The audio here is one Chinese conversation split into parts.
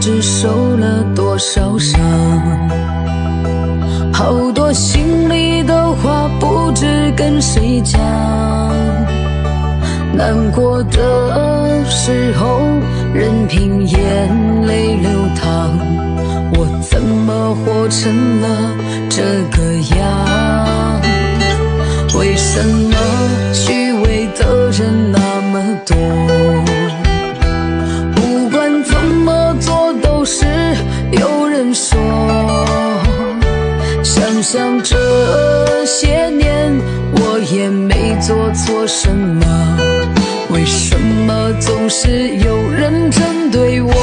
知受了多少伤，好多心里的话不知跟谁讲，难过的时候任凭眼泪流淌，我怎么活成了这个样？为什么虚伪的人那么多？不管怎么做都是有人说。想想这些年我也没做错什么，为什么总是有人针对我？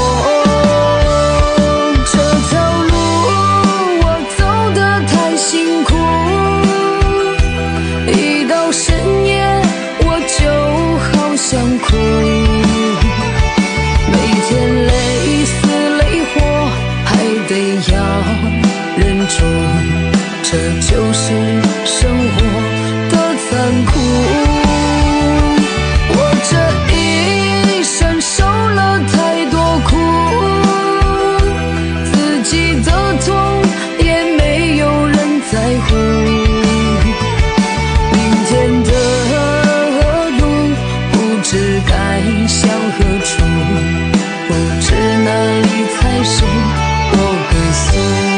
这条路我走得太辛苦，一到深夜我就好想哭，每天累死累活还得要忍住，这就是生活的残酷。我这一生受了太多苦，自己的痛也没有人在乎，明天的路不知该向何处，不知哪里才是我归宿。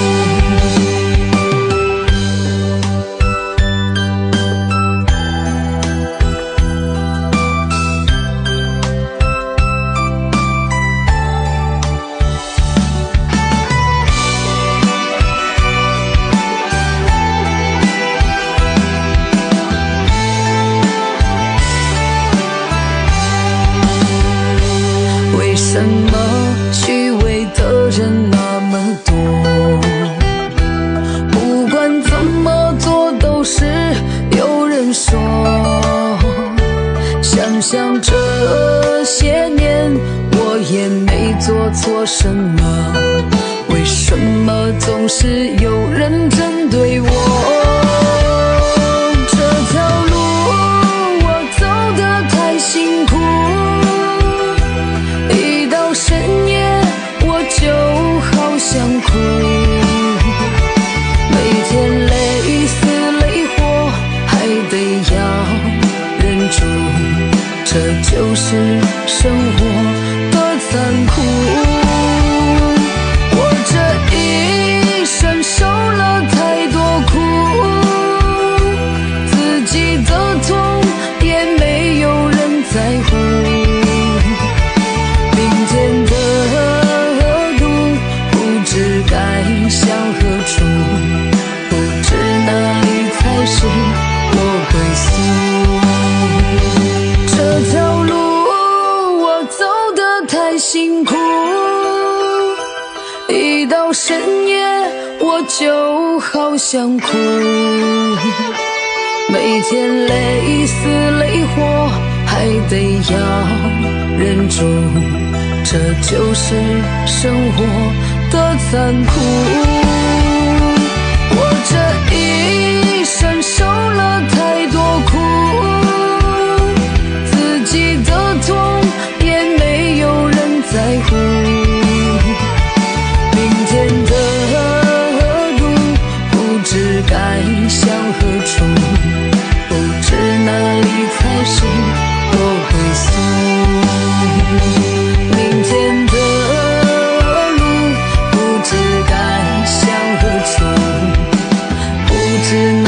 为什么虚伪的人那么多？不管怎么做都是有人说。想想这些年我也没做错什么，为什么总是有人针对我？这条路我走得太辛苦，一到深夜我就好想哭，每天累死累活还得要忍住，这就是生活的残酷。我这一生受了太多苦，自己的痛也没有人在乎，明天的路不知该向何处，不知哪里才是我归宿。这条路我走得太辛苦，一到深夜我就好想哭，每天累死累活还得要忍住，这就是生活的残酷。我这一生受了太多苦，自己的痛也没有人在乎，明天的路不知该向何处，不知哪里才是我归宿。明天的路不知该向何处，不知